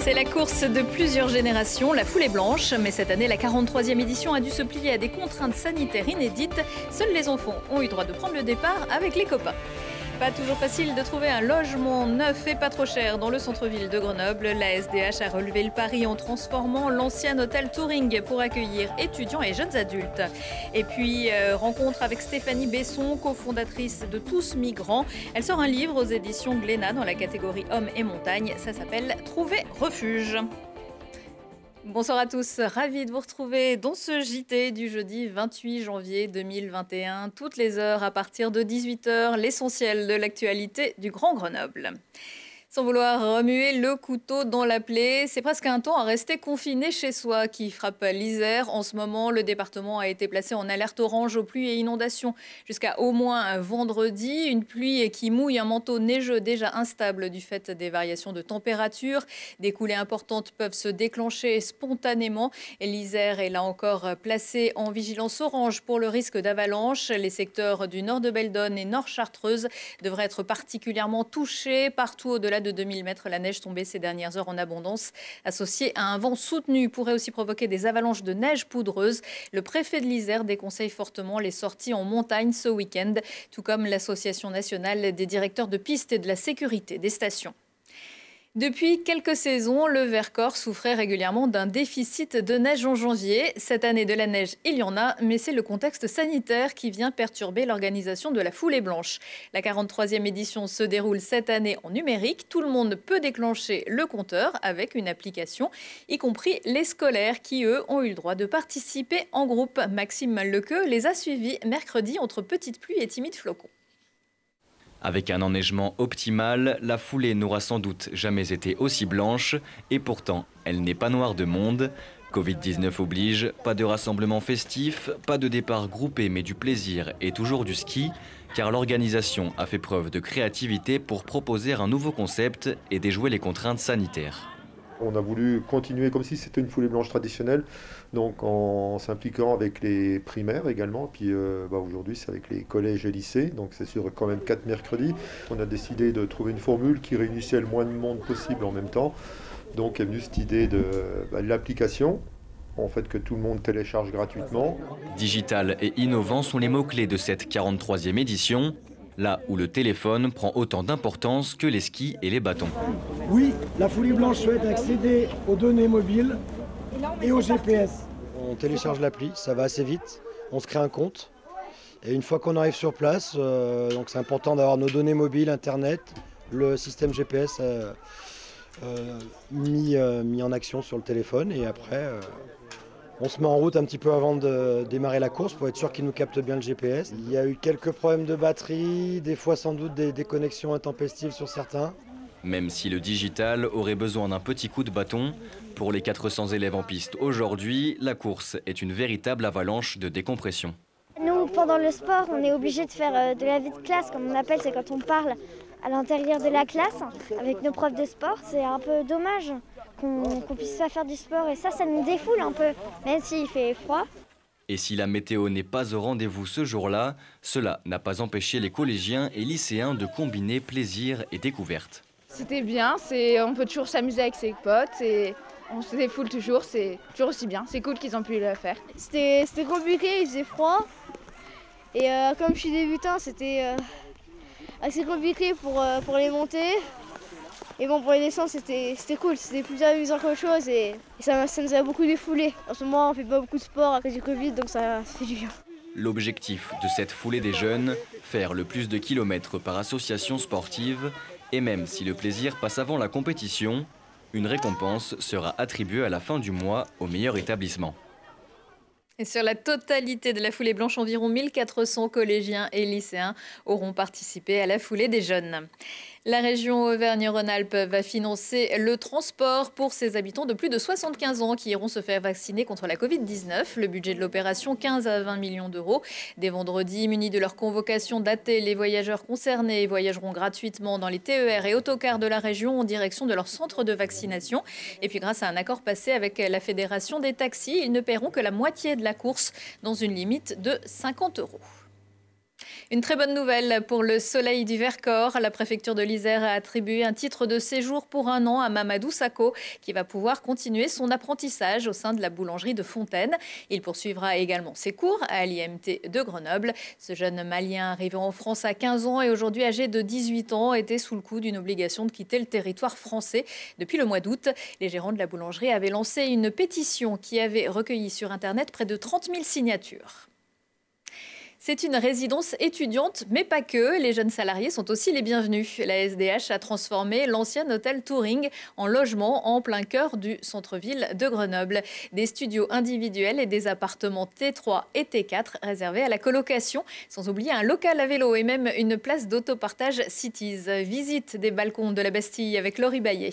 C'est la course de plusieurs générations, la foulée blanche. Mais cette année, la 43e édition a dû se plier à des contraintes sanitaires inédites. Seuls les enfants ont eu droit de prendre le départ avec les copains. Pas toujours facile de trouver un logement neuf et pas trop cher dans le centre-ville de Grenoble. La SDH a relevé le pari en transformant l'ancien hôtel Touring pour accueillir étudiants et jeunes adultes. Et puis, rencontre avec Stéphanie Besson, cofondatrice de Tous Migrants. Elle sort un livre aux éditions Glénat dans la catégorie Hommes et Montagne. Ça s'appelle Trouver refuge. Bonsoir à tous, ravi de vous retrouver dans ce JT du jeudi 28 janvier 2021. Toutes les heures à partir de 18h, l'essentiel de l'actualité du Grand Grenoble. Sans vouloir remuer le couteau dans la plaie, c'est presque un temps à rester confiné chez soi qui frappe l'Isère. En ce moment, le département a été placé en alerte orange aux pluies et inondations jusqu'à au moins vendredi. Une pluie qui mouille un manteau neigeux déjà instable du fait des variations de température. Des coulées importantes peuvent se déclencher spontanément. L'Isère est là encore placé en vigilance orange pour le risque d'avalanche. Les secteurs du nord de Beldonne et nord Chartreuse devraient être particulièrement touchés. Partout au-delà de 2000 mètres, la neige tombée ces dernières heures en abondance, associée à un vent soutenu, pourrait aussi provoquer des avalanches de neige poudreuse. Le préfet de l'Isère déconseille fortement les sorties en montagne ce week-end, tout comme l'Association nationale des directeurs de pistes et de la sécurité des stations. Depuis quelques saisons, le Vercors souffrait régulièrement d'un déficit de neige en janvier. Cette année, de la neige, il y en a, mais c'est le contexte sanitaire qui vient perturber l'organisation de la foulée blanche. La 43e édition se déroule cette année en numérique. Tout le monde peut déclencher le compteur avec une application, y compris les scolaires qui, eux, ont eu le droit de participer en groupe. Maxime Lequeux les a suivis mercredi entre petites pluies et timides flocons. Avec un enneigement optimal, la foulée n'aura sans doute jamais été aussi blanche et pourtant, elle n'est pas noire de monde. Covid-19 oblige, pas de rassemblement festif, pas de départ groupé mais du plaisir et toujours du ski, car l'organisation a fait preuve de créativité pour proposer un nouveau concept et déjouer les contraintes sanitaires. On a voulu continuer comme si c'était une foulée blanche traditionnelle, donc en s'impliquant avec les primaires également. Puis aujourd'hui, c'est avec les collèges et lycées, donc c'est sur quand même 4 mercredis. On a décidé de trouver une formule qui réunissait le moins de monde possible en même temps. Donc est venue cette idée de l'application, en fait, que tout le monde télécharge gratuitement. Digital et innovant sont les mots-clés de cette 43e édition. Là où le téléphone prend autant d'importance que les skis et les bâtons. Oui, la foulée blanche souhaite accéder aux données mobiles et au GPS. On télécharge l'appli, ça va assez vite, on se crée un compte. Et une fois qu'on arrive sur place, donc c'est important d'avoir nos données mobiles, Internet, le système GPS mis en action sur le téléphone. Et après, on se met en route un petit peu avant de démarrer la course pour être sûr qu'il nous capte bien le GPS. Il y a eu quelques problèmes de batterie, des fois sans doute des déconnexions intempestives sur certains. Même si le digital aurait besoin d'un petit coup de bâton, pour les 400 élèves en piste aujourd'hui, la course est une véritable avalanche de décompression. Nous, pendant le sport, on est obligé de faire de la vie de classe, comme on appelle, c'est quand on parle à l'intérieur de la classe avec nos profs de sport. C'est un peu dommage qu'on puisse pas faire du sport et ça nous défoule un peu, même s'il fait froid. Et si la météo n'est pas au rendez-vous ce jour-là, cela n'a pas empêché les collégiens et lycéens de combiner plaisir et découverte. C'était bien, on peut toujours s'amuser avec ses potes et on se défoule toujours, c'est toujours aussi bien. C'est cool qu'ils ont pu le faire. C'était compliqué, il faisait froid et comme je suis débutant, c'était assez compliqué pour les montées. Et bon, pour les descentes, c'était cool, c'était plus amusant qu'autre chose et ça nous a beaucoup défoulé. En ce moment, on fait pas beaucoup de sport à cause du Covid, donc ça fait du bien. L'objectif de cette foulée des jeunes, faire le plus de kilomètres par association sportive. Et même si le plaisir passe avant la compétition, une récompense sera attribuée à la fin du mois au meilleur établissement. Et sur la totalité de la foulée blanche, environ 1400 collégiens et lycéens auront participé à la foulée des jeunes. La région Auvergne-Rhône-Alpes va financer le transport pour ses habitants de plus de 75 ans qui iront se faire vacciner contre la Covid-19. Le budget de l'opération, 15 à 20 millions d'euros. Dès vendredi, munis de leur convocation datée, les voyageurs concernés voyageront gratuitement dans les TER et autocars de la région en direction de leur centre de vaccination. Et puis grâce à un accord passé avec la Fédération des taxis, ils ne paieront que la moitié de la course dans une limite de 50 euros. Une très bonne nouvelle pour le Soleil du Vercors. La préfecture de l'Isère a attribué un titre de séjour pour 1 an à Mamadou Sakho, qui va pouvoir continuer son apprentissage au sein de la boulangerie de Fontaine. Il poursuivra également ses cours à l'IMT de Grenoble. Ce jeune Malien arrivé en France à 15 ans et aujourd'hui âgé de 18 ans était sous le coup d'une obligation de quitter le territoire français depuis le mois d'août. Les gérants de la boulangerie avaient lancé une pétition qui avait recueilli sur Internet près de 30 000 signatures. C'est une résidence étudiante, mais pas que. Les jeunes salariés sont aussi les bienvenus. La SDH a transformé l'ancien hôtel Touring en logement en plein cœur du centre-ville de Grenoble. Des studios individuels et des appartements T3 et T4 réservés à la colocation, sans oublier un local à vélo et même une place d'autopartage Cities. Visite des balcons de la Bastille avec Laurie Baillet.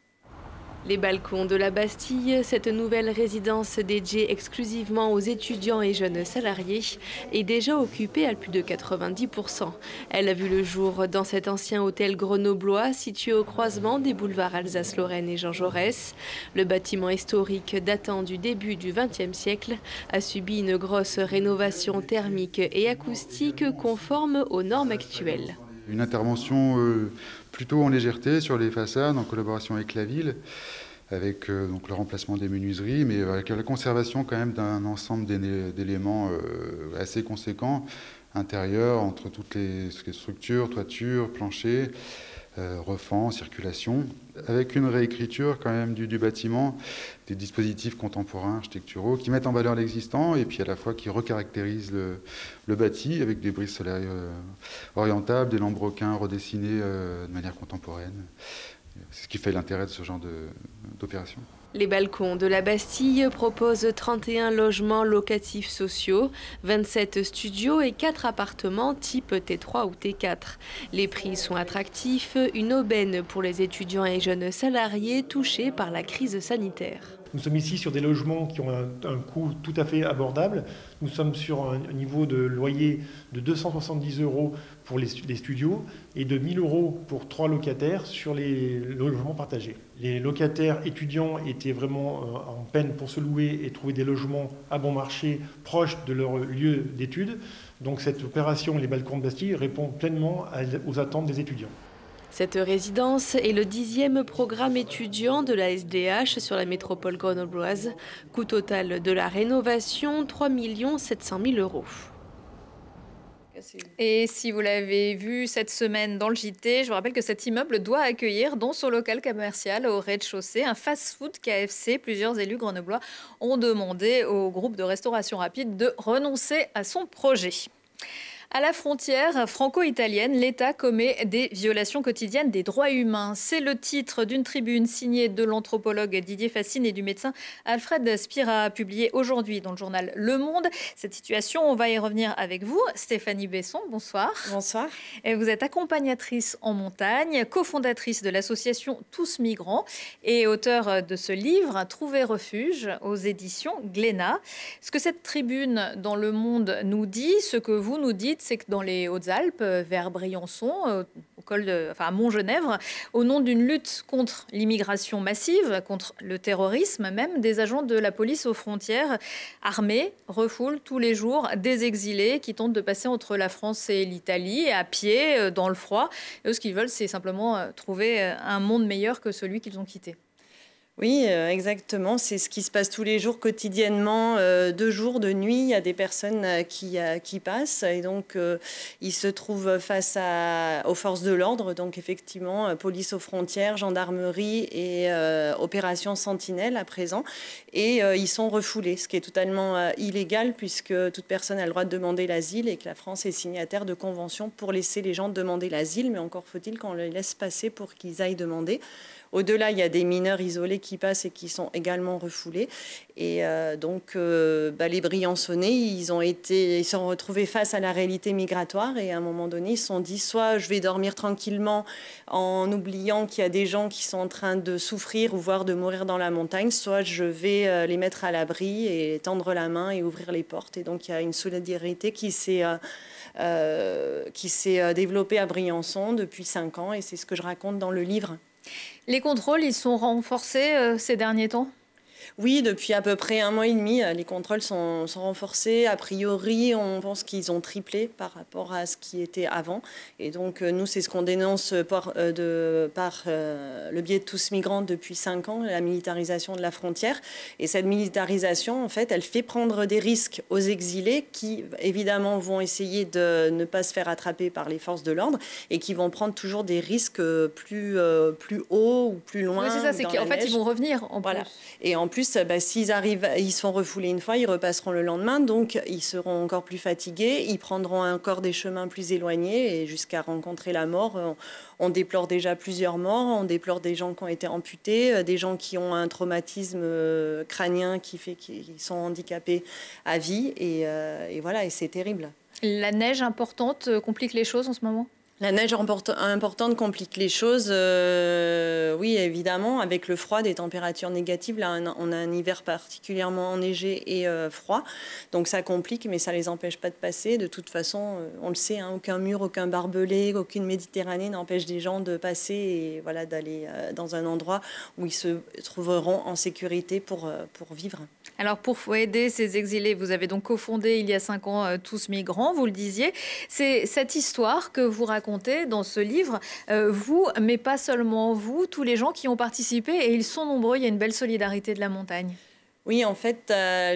Les balcons de la Bastille, cette nouvelle résidence dédiée exclusivement aux étudiants et jeunes salariés, est déjà occupée à plus de 90%. Elle a vu le jour dans cet ancien hôtel grenoblois situé au croisement des boulevards Alsace-Lorraine et Jean Jaurès. Le bâtiment historique datant du début du XXe siècle a subi une grosse rénovation thermique et acoustique conforme aux normes actuelles. Une intervention plutôt en légèreté sur les façades, en collaboration avec la ville, avec donc le remplacement des menuiseries, mais avec la conservation quand même d'un ensemble d'éléments assez conséquents, intérieurs, entre toutes les structures, toitures, planchers, refend, circulation, avec une réécriture quand même du bâtiment, des dispositifs contemporains, architecturaux, qui mettent en valeur l'existant et puis à la fois qui recaractérisent le bâti avec des brises solaires orientables, des lambrequins redessinés de manière contemporaine. C'est ce qui fait l'intérêt de ce genre d'opération. Les balcons de la Bastille proposent 31 logements locatifs sociaux, 27 studios et 4 appartements type T3 ou T4. Les prix sont attractifs, une aubaine pour les étudiants et jeunes salariés touchés par la crise sanitaire. Nous sommes ici sur des logements qui ont un coût tout à fait abordable. Nous sommes sur un niveau de loyer de 270 € pour les studios et de 1 000 € pour 3 locataires sur les logements partagés. Les locataires étudiants étaient vraiment en peine pour se louer et trouver des logements à bon marché proches de leur lieu d'études. Donc cette opération, les balcons de Bastille, répond pleinement aux attentes des étudiants. Cette résidence est le 10e programme étudiant de la SDH sur la métropole grenobloise. Coût total de la rénovation, 3 700 000 €. Et si vous l'avez vu cette semaine dans le JT, je vous rappelle que cet immeuble doit accueillir dans son local commercial au rez-de-chaussée un fast-food KFC. Plusieurs élus grenoblois ont demandé au groupe de restauration rapide de renoncer à son projet. À la frontière franco-italienne, l'État commet des violations quotidiennes des droits humains. C'est le titre d'une tribune signée de l'anthropologue Didier Fascine et du médecin Alfred Spira, publiée aujourd'hui dans le journal Le Monde. Cette situation, on va y revenir avec vous. Stéphanie Besson, bonsoir. Bonsoir. Et vous êtes accompagnatrice en montagne, cofondatrice de l'association Tous Migrants et auteure de ce livre, Trouver refuge, aux éditions Glénat. Ce que cette tribune dans Le Monde nous dit, ce que vous nous dites, c'est que dans les Hautes-Alpes, vers Briançon, à Montgenèvre, au nom d'une lutte contre l'immigration massive, contre le terrorisme, même des agents de la police aux frontières armés refoulent tous les jours des exilés qui tentent de passer entre la France et l'Italie à pied, dans le froid. Et eux, ce qu'ils veulent, c'est simplement trouver un monde meilleur que celui qu'ils ont quitté. Oui, exactement. C'est ce qui se passe tous les jours, quotidiennement, de jour, de nuit. Il y a des personnes qui passent et donc ils se trouvent face aux forces de l'ordre. Donc effectivement, police aux frontières, gendarmerie et opération Sentinelle à présent. Et ils sont refoulés, ce qui est totalement illégal puisque toute personne a le droit de demander l'asile et que la France est signataire de conventions pour laisser les gens demander l'asile. Mais encore faut-il qu'on les laisse passer pour qu'ils aillent demander. Au-delà, il y a des mineurs isolés qui passent et qui sont également refoulés. Et donc, les Briançonnais, ils se sont retrouvés face à la réalité migratoire. Et à un moment donné, ils se sont dit, soit je vais dormir tranquillement en oubliant qu'il y a des gens qui sont en train de souffrir ou voire de mourir dans la montagne, soit je vais les mettre à l'abri et tendre la main et ouvrir les portes. Et donc, il y a une solidarité qui s'est développée à Briançon depuis 5 ans. Et c'est ce que je raconte dans le livre. Les contrôles, ils sont renforcés ces derniers temps ? Oui, depuis à peu près 1 mois et demi, les contrôles sont renforcés. A priori, on pense qu'ils ont triplé par rapport à ce qui était avant. Et donc, nous, c'est ce qu'on dénonce par le biais de Tous Migrants depuis 5 ans, la militarisation de la frontière. Et cette militarisation, en fait, elle fait prendre des risques aux exilés qui, évidemment, vont essayer de ne pas se faire attraper par les forces de l'ordre et qui vont prendre toujours des risques plus hauts ou plus loin. Oui, c'est ça, c'est qu'en fait, ils vont revenir en plus. Et en plus, s'ils arrivent, ils sont refoulés une fois, ils repasseront le lendemain, donc ils seront encore plus fatigués, ils prendront encore des chemins plus éloignés et jusqu'à rencontrer la mort. On déplore déjà plusieurs morts, on déplore des gens qui ont été amputés, des gens qui ont un traumatisme crânien qui fait qu'ils sont handicapés à vie et voilà, et c'est terrible. La neige importante complique les choses en ce moment ? La neige importante complique les choses, oui, évidemment, avec le froid, des températures négatives. Là, on a un hiver particulièrement enneigé et froid, donc ça complique, mais ça ne les empêche pas de passer. De toute façon, on le sait, aucun mur, aucun barbelé, aucune Méditerranée n'empêche des gens de passer et voilà, d'aller dans un endroit où ils se trouveront en sécurité pour vivre. Alors, pour aider ces exilés, vous avez donc cofondé il y a 5 ans Tous Migrants, vous le disiez. C'est cette histoire que vous racontez dans ce livre, vous, mais pas seulement vous, tous les gens qui ont participé, et ils sont nombreux, il y a une belle solidarité de la montagne. Oui, en fait,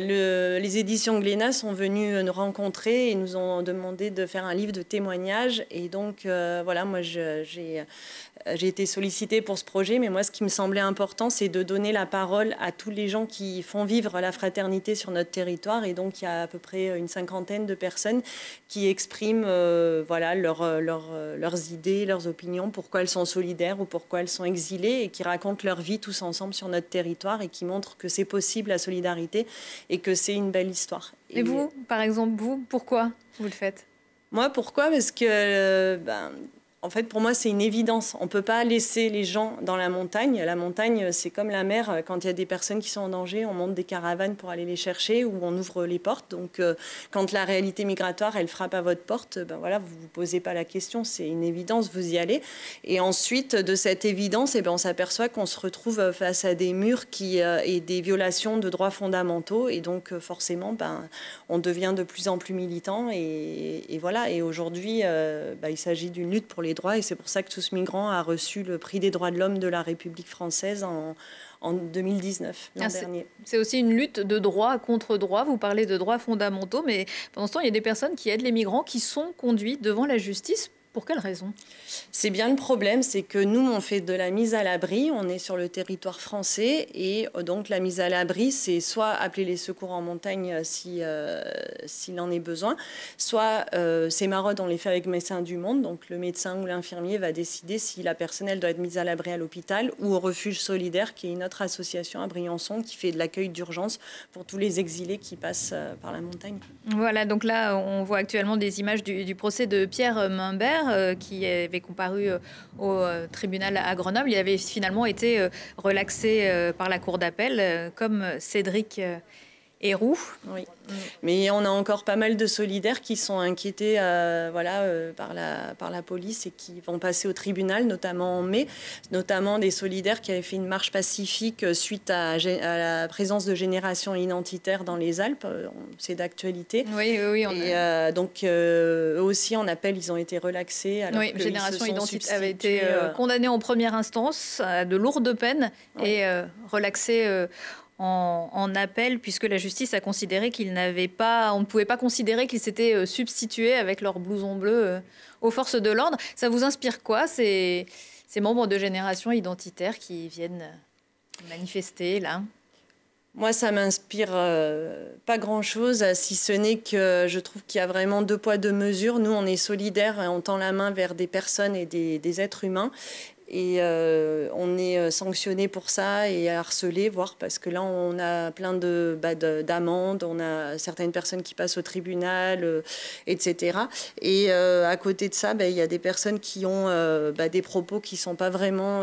les éditions Glénat sont venues nous rencontrer et nous ont demandé de faire un livre de témoignages. Et donc, voilà, moi, j'ai été sollicitée pour ce projet. Mais moi, ce qui me semblait important, c'est de donner la parole à tous les gens qui font vivre la fraternité sur notre territoire. Et donc, il y a à peu près une 50aine de personnes qui expriment voilà, leurs idées, leurs opinions, pourquoi elles sont solidaires ou pourquoi elles sont exilées, et qui racontent leur vie tous ensemble sur notre territoire et qui montrent que c'est possible la solidarité et que c'est une belle histoire. Et vous, par exemple, vous, pourquoi vous le faites ? Moi, pourquoi ? Parce que, en fait, pour moi, c'est une évidence. On ne peut pas laisser les gens dans la montagne. La montagne, c'est comme la mer. Quand il y a des personnes qui sont en danger, on monte des caravanes pour aller les chercher ou on ouvre les portes. Donc, quand la réalité migratoire, elle frappe à votre porte, voilà, vous ne vous posez pas la question. C'est une évidence, vous y allez. Et ensuite, de cette évidence, on s'aperçoit qu'on se retrouve face à des murs et des violations de droits fondamentaux. Et donc, forcément, on devient de plus en plus militant. Et voilà. Et aujourd'hui, il s'agit d'une lutte pour les droits, et c'est pour ça que Tous Migrants a reçu le prix des droits de l'homme de la République française en 2019, l'an dernier. C'est aussi une lutte de droit contre droit. Vous parlez de droits fondamentaux, mais pendant ce temps, il y a des personnes qui aident les migrants qui sont conduits devant la justice. Pour quelle raison ? C'est bien le problème, c'est que nous, on fait de la mise à l'abri, on est sur le territoire français, et donc la mise à l'abri, c'est soit appeler les secours en montagne s'il en est besoin, soit ces maraudes, on les fait avec Médecins du Monde, donc le médecin ou l'infirmier va décider si la personne, elle doit être mise à l'abri à l'hôpital ou au Refuge Solidaire, qui est une autre association à Briançon qui fait de l'accueil d'urgence pour tous les exilés qui passent par la montagne. Voilà, donc là, on voit actuellement des images du procès de Pierre Mumbert, qui avait comparu au tribunal à Grenoble. Il avait finalement été relaxé par la cour d'appel, comme Cédric Héroux. Oui. Mais on a encore pas mal de solidaires qui sont inquiétés par la police et qui vont passer au tribunal, notamment en mai, notamment des solidaires qui avaient fait une marche pacifique suite à la présence de générations identitaires dans les Alpes. C'est d'actualité. Oui. Et donc, eux aussi, en appel, ils ont été relaxés. Alors oui, Génération Identitaire avait été condamnée en première instance à de lourdes peines et relaxée en appel, puisque la justice a considéré on ne pouvait pas considérer qu'ils s'étaient substitués avec leur blouson bleu aux forces de l'ordre. Ça vous inspire quoi, ces membres de Génération Identitaire qui viennent manifester là ? Moi, ça m'inspire pas grand-chose, si ce n'est que je trouve qu'il y a vraiment 2 poids 2 mesures. Nous, on est solidaires, on tend la main vers des personnes et des êtres humains. Et on est sanctionné pour ça et harcelé, voire parce que là, on a plein d'amendes, on a certaines personnes qui passent au tribunal, etc. Et à côté de ça, il y a des personnes qui ont des propos qui sont pas vraiment,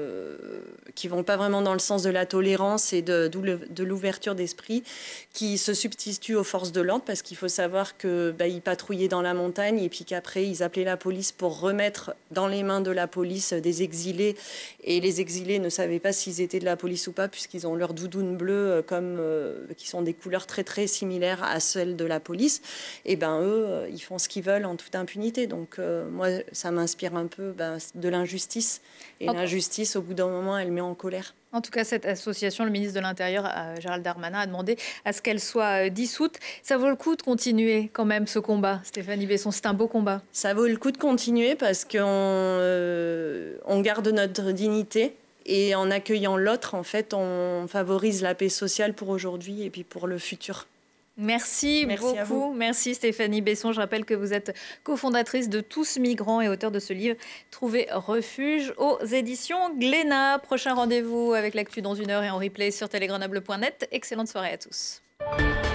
qui vont pas vraiment dans le sens de la tolérance et de l'ouverture d'esprit, qui se substituent aux forces de l'ordre, parce qu'il faut savoir que ils patrouillaient dans la montagne et puis qu'après ils appelaient la police pour remettre dans les mains de la police des exilés exilés. Et les exilés ne savaient pas s'ils étaient de la police ou pas, puisqu'ils ont leur doudoune bleue, qui sont des couleurs très très similaires à celles de la police. Et ben eux, ils font ce qu'ils veulent en toute impunité. Donc moi, ça m'inspire un peu de l'injustice. Et l'injustice, au bout d'un moment, elle met en colère. En tout cas, cette association, le ministre de l'Intérieur, Gérald Darmanin, a demandé à ce qu'elle soit dissoute. Ça vaut le coup de continuer quand même ce combat, Stéphanie Besson, c'est un beau combat. Ça vaut le coup de continuer parce qu'on garde notre dignité et en accueillant l'autre, en fait, on favorise la paix sociale pour aujourd'hui et puis pour le futur. Merci beaucoup. Merci Stéphanie Besson. Je rappelle que vous êtes cofondatrice de Tous Migrants et auteure de ce livre Trouver refuge aux éditions Glénat. Prochain rendez-vous avec l'actu dans 1 heure et en replay sur telegrenable.net. Excellente soirée à tous.